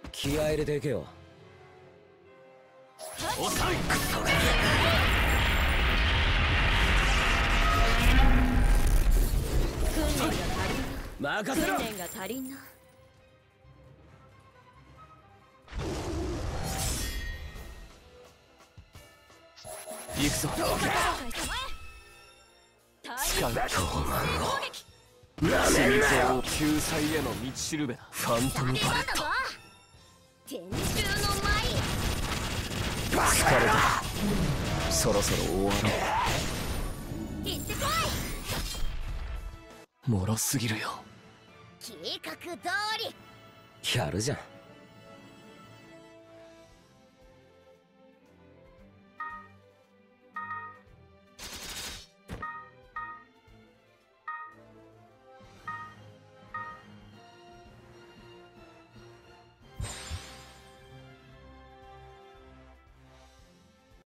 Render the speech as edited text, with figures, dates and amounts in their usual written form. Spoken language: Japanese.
気合入れていけよ。 遅い。 任せろ。 訓練が足りんな。 行くぞ。使う。心臓救済への道しるべだ。ファントムバレット。 天中の舞。 疲れた。そろそろ終わろう。 行ってこもろすぎるよ。 い。計画通り。 やるじゃん。